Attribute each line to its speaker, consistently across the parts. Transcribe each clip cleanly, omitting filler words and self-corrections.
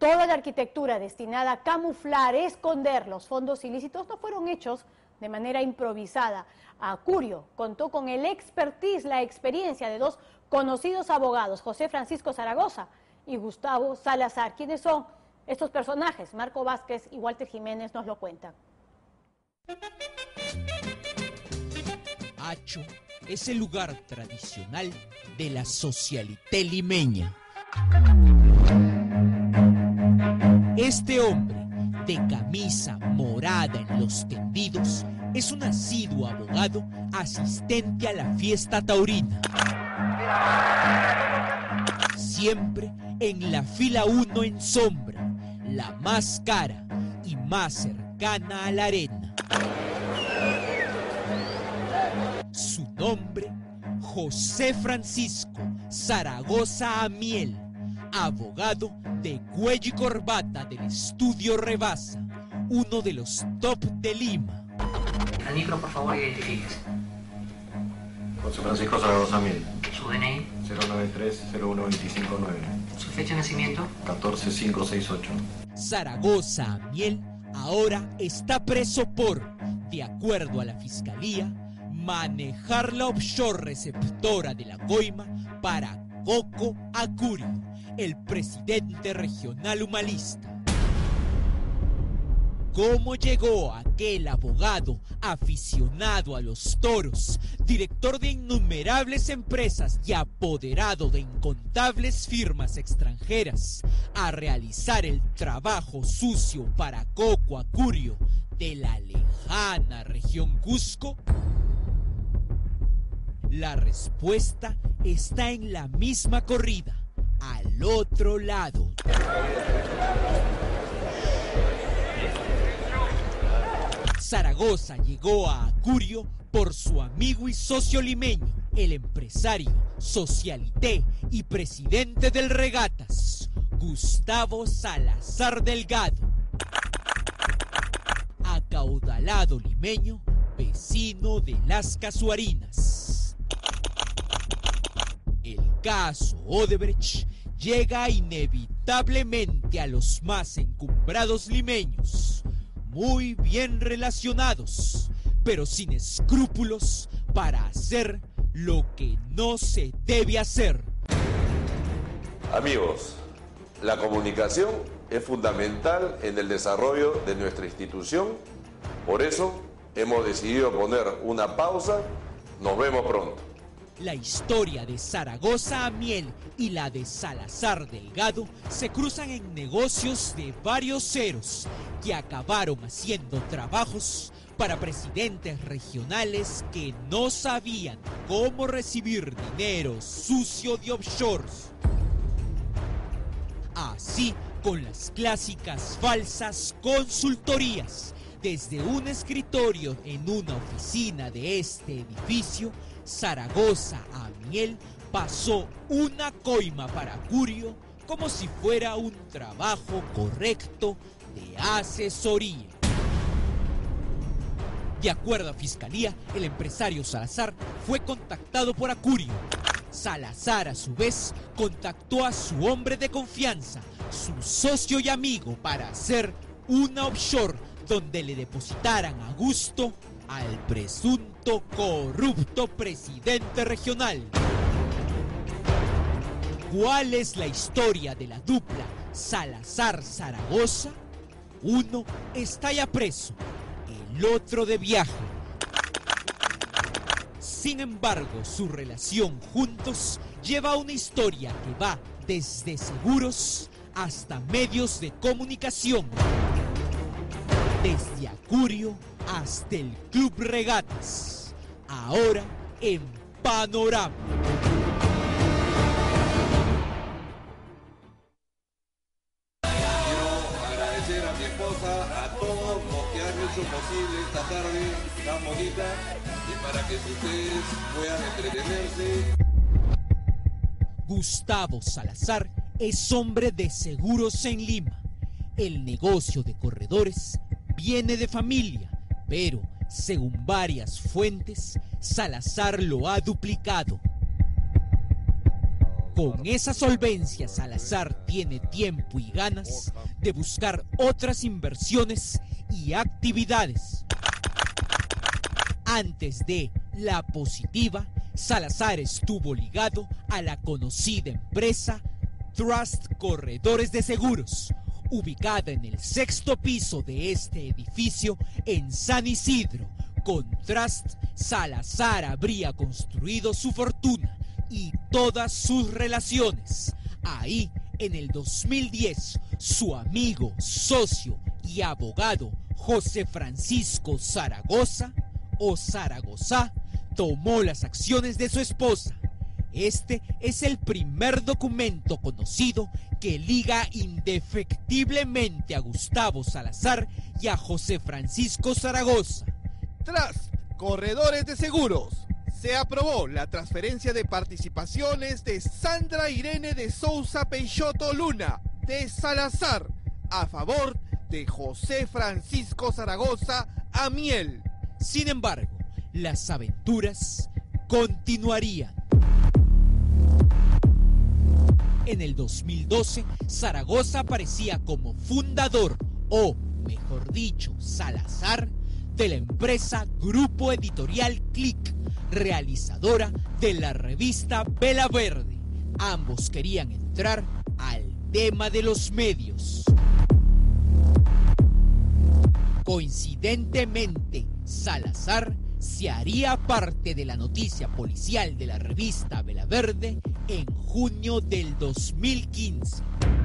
Speaker 1: Toda la arquitectura destinada a camuflar, esconder los fondos ilícitos no fueron hechos de manera improvisada. Acurio contó con el expertise, la experiencia de dos conocidos abogados, José Francisco Zaragoza y Gustavo Salazar. ¿Quiénes son estos personajes? Marco Vázquez y Walter Jiménez nos lo cuentan.
Speaker 2: Hacho es el lugar tradicional de la socialité limeña. Este hombre, de camisa morada en los tendidos, es un asiduo abogado asistente a la fiesta taurina. Siempre en la fila 1 en sombra, la más cara y más cercana a la arena. Su nombre, José Francisco Zaragoza Amiel, abogado de cuello y corbata del estudio Rebasa, uno de los top de Lima.
Speaker 3: Al micro, por favor, identifíquese.
Speaker 4: José Francisco Zaragoza Amiel.
Speaker 3: Su DNI.
Speaker 4: 093-0125-9.
Speaker 3: Su fecha de nacimiento.
Speaker 4: 14568.
Speaker 2: Zaragoza Amiel ahora está preso por, de acuerdo a la fiscalía, manejar la offshore receptora de la coima para Coco Acurio, el presidente regional humanista. ¿Cómo llegó aquel abogado aficionado a los toros, director de innumerables empresas y apoderado de incontables firmas extranjeras, a realizar el trabajo sucio para Coco Acurio de la lejana región Cusco? La respuesta está en la misma corrida, al otro lado. Zaragoza llegó a Acurio por su amigo y socio limeño, el empresario, socialité y presidente del Regatas, Gustavo Salazar Delgado. Acaudalado limeño, vecino de las Casuarinas. El caso Odebrecht llega inevitablemente a los más encumbrados limeños, muy bien relacionados, pero sin escrúpulos para hacer lo que no se debe hacer.
Speaker 5: Amigos, la comunicación es fundamental en el desarrollo de nuestra institución, por eso hemos decidido poner una pausa. Nos vemos pronto.
Speaker 2: La historia de Zaragoza Amiel y la de Salazar Delgado se cruzan en negocios de varios ceros que acabaron haciendo trabajos para presidentes regionales que no sabían cómo recibir dinero sucio de offshores. Así, con las clásicas falsas consultorías, desde un escritorio en una oficina de este edificio, Zaragoza Amiel pasó una coima para Acurio como si fuera un trabajo correcto de asesoría. De acuerdo a Fiscalía, el empresario Salazar fue contactado por Acurio. Salazar, a su vez, contactó a su hombre de confianza, su socio y amigo, para hacer una offshore donde le depositaran a gusto al presunto corrupto presidente regional. ¿Cuál es la historia de la dupla Salazar-Zaragoza? Uno está ya preso, el otro de viaje. Sin embargo, su relación juntos lleva una historia que va desde seguros hasta medios de comunicación, desde Acurio hasta el Club Regatas, ahora en Panorama.
Speaker 6: Quiero agradecer a mi esposa, a todos los que han hecho posible esta tarde tan bonita y para que ustedes puedan entretenerse.
Speaker 2: Gustavo Salazar es hombre de seguros en Lima. El negocio de corredores viene de familia, pero según varias fuentes, Salazar lo ha duplicado. Con esa solvencia, Salazar tiene tiempo y ganas de buscar otras inversiones y actividades. Antes de La Positiva, Salazar estuvo ligado a la conocida empresa Trust Corredores de Seguros, ubicada en el 6º piso de este edificio en San Isidro. Con Trust, Salazar habría construido su fortuna y todas sus relaciones. Ahí, en el 2010, su amigo, socio y abogado José Francisco Zaragoza, o Zaragoza, tomó las acciones de su esposa. Este es el primer documento conocido que liga indefectiblemente a Gustavo Salazar y a José Francisco Zaragoza.
Speaker 7: Trust Corredores de Seguros. Se aprobó la transferencia de participaciones de Sandra Irene de Sousa Peixoto Luna de Salazar a favor de José Francisco Zaragoza Amiel.
Speaker 2: Sin embargo, las aventuras continuarían. En el 2012, Zaragoza aparecía como fundador, o mejor dicho, Salazar, de la empresa Grupo Editorial Click, realizadora de la revista Vela Verde. Ambos querían entrar al tema de los medios. Coincidentemente, Salazar se haría parte de la noticia policial de la revista Vela Verde en junio del 2015.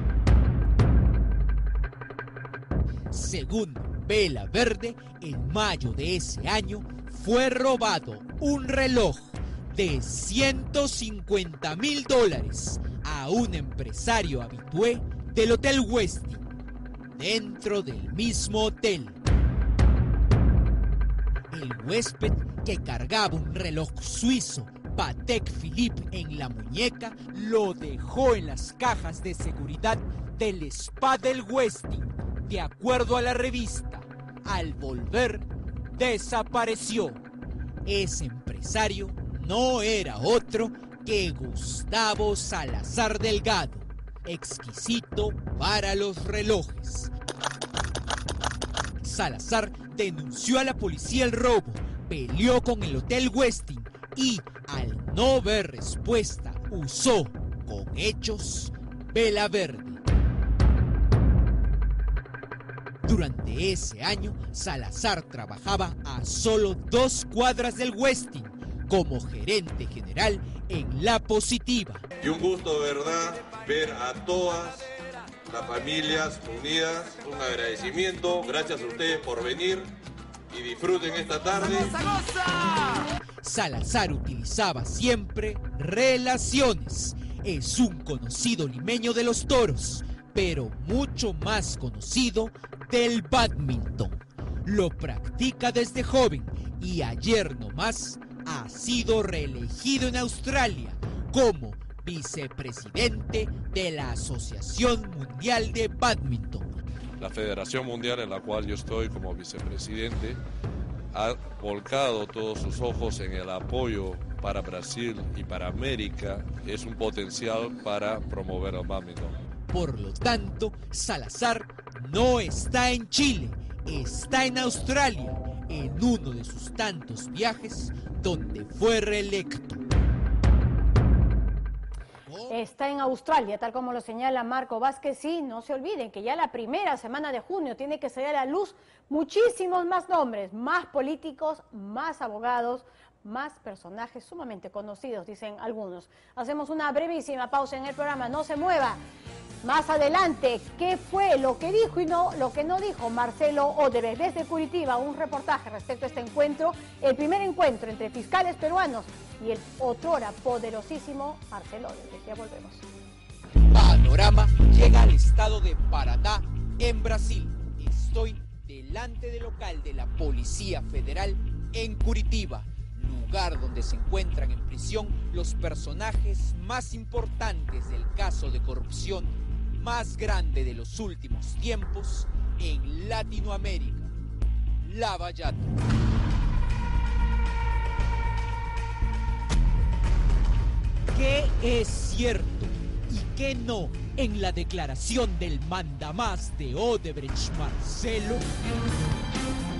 Speaker 2: Según Vela Verde, en mayo de ese año fue robado un reloj de $150,000 a un empresario habitué del Hotel Westin, dentro del mismo hotel. El huésped, que cargaba un reloj suizo Patek Philippe en la muñeca, lo dejó en las cajas de seguridad del spa del Westin, de acuerdo a la revista. Al volver, desapareció. Ese empresario no era otro que Gustavo Salazar Delgado, exquisito para los relojes. Salazar denunció a la policía el robo, peleó con el Hotel Westin y, al no ver respuesta, usó con hechos Vela Verde. Durante ese año, Salazar trabajaba a solo 2 cuadras del Westin como gerente general en La Positiva.
Speaker 6: Y un gusto, ¿verdad?, ver a todas las familias unidas. Un agradecimiento, gracias a ustedes por venir y disfruten esta tarde.
Speaker 2: Salazar utilizaba siempre relaciones. Es un conocido limeño de los toros, pero mucho más conocido del bádminton. Lo practica desde joven y ayer nomás ha sido reelegido en Australia como vicepresidente de la Asociación Mundial de Bádminton.
Speaker 8: La Federación Mundial, en la cual yo estoy como vicepresidente, ha volcado todos sus ojos en el apoyo para Brasil y para América. Es un potencial para promover el bádminton.
Speaker 2: Por lo tanto, Salazar no está en Chile, está en Australia, en uno de sus tantos viajes donde fue reelecto.
Speaker 1: Está en Australia, tal como lo señala Marco Vázquez. Sí, no se olviden que ya la primera semana de junio tiene que salir a la luz muchísimos más nombres, más políticos, más abogados, más personajes sumamente conocidos, dicen algunos. Hacemos una brevísima pausa en el programa, no se mueva. Más adelante, ¿qué fue lo que dijo y no lo que no dijo Marcelo Odebrecht? Desde Curitiba, un reportaje respecto a este encuentro, el primer encuentro entre fiscales peruanos y el otrora poderosísimo Marcelo Odebrecht. Ya volvemos.
Speaker 2: Panorama llega al estado de Paraná, en Brasil. Estoy delante del local de la Policía Federal en Curitiba, lugar donde se encuentran en prisión los personajes más importantes del caso de corrupción más grande de los últimos tiempos en Latinoamérica, Lava Jato. ¿Qué es cierto y qué no en la declaración del mandamás de Odebrecht, Marcelo?